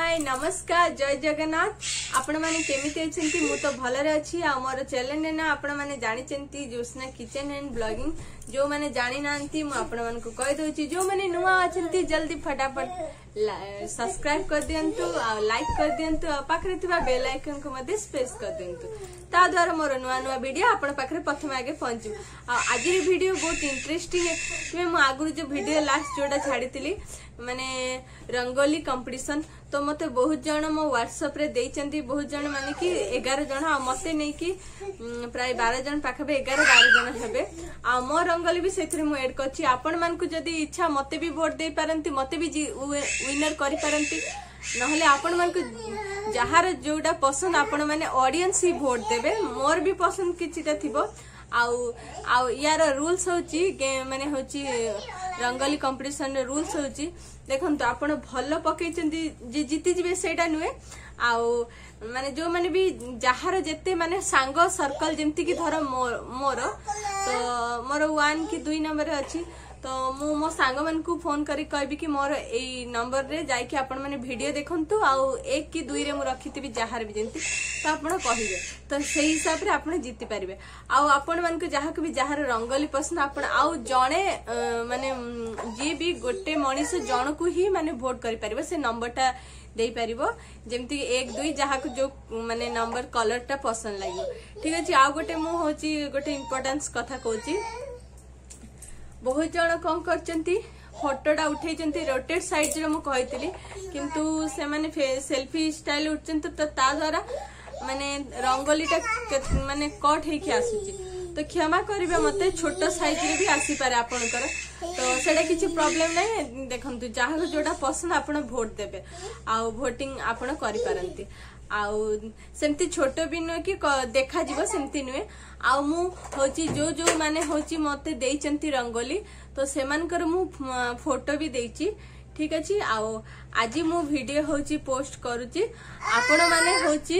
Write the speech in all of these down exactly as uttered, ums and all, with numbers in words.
हाय नमस्कार जय जगन्नाथ आपण माने केमिति अछंती मु तो भलरे अछि आ मोर चैनल ने ना आपण माने जानि चंती ज्योत्सना किचन एंड ब्लॉगिंग जो माने जानि नांती मु आपण मान को कहि दोची जो माने नुवा अछंती जल्दी फटाफट सब्सक्राइब कर दियंतु आ लाइक कर दियंतु आ पाखरे थिबा बेल आइकन को मध्ये प्रेस कर दियंतु ता द्वारा मोर नुवा नुवा वीडियो आपण पाखरे प्रथम आगे पहुंचू आ आज री वीडियो बहुत इंटरेस्टिंग है मु आगु जो वीडियो लास्ट जोडा छाडीतिली माने रंगोली कंपटीशन तो मते बहुत जन मो व्हाट्सएप रे देइचंती बहुत जन माने कि ग्यारह जन आ मते नै कि प्राय बारह जन पाखबे ग्यारह बारह जन हेबे आ मो रंगोली भी सेथरे मु ऐड करछि आपण मान को जदी इच्छा मते भी वोट दे पारंती मते भी विनर करि पारंती नहले आपण मान को जहार जोडा पसंद आपण माने ऑडियंस ही वोट देबे मोर भी पसंद किछिटा थिबो आउ आउ यार रूल्स होची माने होची रंगोली कंपटीशन रूल्स होची देखंतु आपण भलो पकेचंती जे जीति जिवे सेटा नुए आउ माने जो माने भी जहार जेते माने सांग सर्कल जेमति कि धर मोर मोर तो मोर वन की दुई नंबर अछि तो मु मो सांग मन को फोन करी कहबी कि मोर एई नंबर रे जाई कि आपण माने वीडियो देखंतु आउ एक की दुई रे मु रखितिबी जहार भी जेंति तो आपण कहिबे तो सेही हिसाब रे आपण जीति परिबे आउ आपण मन को जहा को भी जहार रंगोली पसंद आपण आउ जणे माने जे भी गोटे मनीष जण को ही माने वोट करि परिबे से नंबरटा दे परिबो जेमति एक दुई जहा को जो माने नंबर कलरटा पसंद लागियो ठीक अछि आउ गोटे मु होची गोटे इंपोर्टेंस कथा कहूची बहुत जन कौन करचंती फोटोटा उठेचंती रोटेट साइड रे मु कहितली किंतु से माने सेल्फी स्टाइल उठचंती तो ता द्वारा माने रंगोलीटा माने कट हे कि आसुची तो क्षमा करिवे मते छोटो साइज रे भी आसी पारे आपनकर तो सेडा किछि प्रॉब्लम नै देखंतु जाहा जोडा पसंद आपण वोट देबे आ वोटिंग आपण करि पारंती आउ सेमती छोटो भी नुए कि देखा जीवो सेमती नुए आउ मु होची जो जो माने होची मते देइचंती रंगोली तो सेमानकर मु फोटो भी देइची ठीक अछि आउ आज मु वीडियो होची पोस्ट करूची आपण माने होची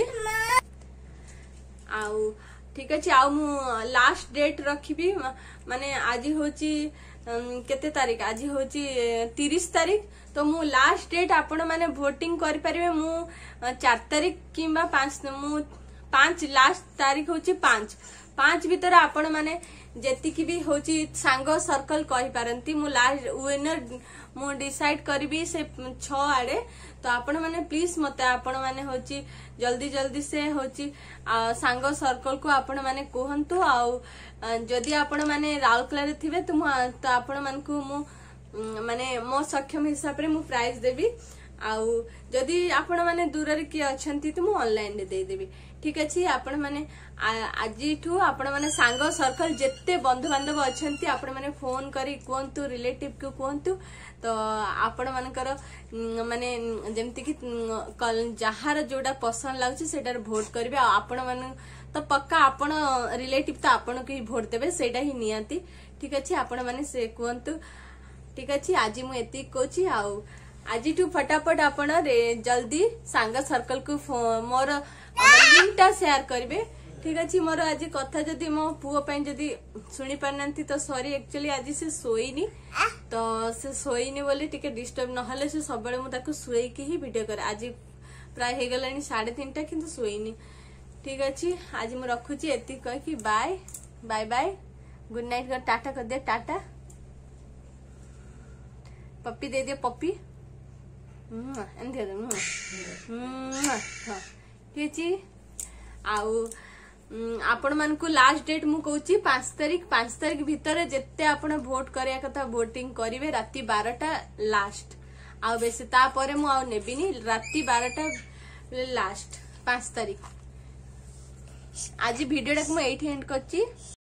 आउ ठीक अछि आउ मु लास्ट डेट रखिबी माने आज होची केते तारीख आज होची तीस तारीख तो मु लास्ट डेट आपण माने वोटिंग करि परिबे मु चार तारीख किंबा पाँच मु पाँच लास्ट तारीख होची पाँच पाँच भीतर आपण माने जेति की भी होची सांग सर्कल कहि पारंती मु लास्ट विनर मु डिसाइड करबी से छ आडे तो आपण माने प्लीज मते आपण माने होची जल्दी जल्दी से होची सांग सर्कल को आपण माने कहंतु आउ जदि आपण माने राउरकेला रे थिबे तो तो आपण मान को मु माने मो सक्षम हिसाब रे मु प्राइस देबी आउ जदि आपण माने दूर रे की अछंती तो मु ऑनलाइन रे दे देबी ठीक अछि आपण माने आजिठू आपण माने सांग सर्कल जेते बंधु बांधव अछंती आपण माने फोन करी कोंतु रिलेटिव को कोंतु तो आपण मानकर माने जेमति कि जहार जोडा पसंद लागुची सेटार वोट करबे आपण माने तो पक्का आपण रिलेटिव तो आपण के वोट देबे सेटा ही नियाती ठीक अछि आपण माने से कोंतु ठीक अछि आज मु एति कोची आउ आजिठू फटाफट आपण जल्दी सांग सर्कल को मोर लिंकटा शेयर करबे ठीक अछि मोर आज कथा जदी मो पुओ पय जदी सुनी पारनंती तो सॉरी एक्चुअली आज से सोईनी तो से सोईनी बोली टिके डिस्टर्ब न हले से सबले मु ताको सुई के ही वीडियो कर आज प्राय हे गलानी साढ़े तीन टा किंतु सोईनी ठीक अछि आज मु रखुची एति कह कि bye bye bye good night कर टाटा कर दे टाटा पप्पी दे दे पप्पी हम्म एंदे दे हम्म हां ठीक अछि आउ आपण मान को लास्ट डेट मु कहूची पाँच तारीख पाँच तारीख भीतर जेते आपण वोट करिया कथा वोटिंग करिवे राती बारह टा लास्ट आ बेसे ता परे मु आ नेबिनी राती बारह टा लास्ट पाँच तारीख आज वीडियो टाक मु एठी एंड करची।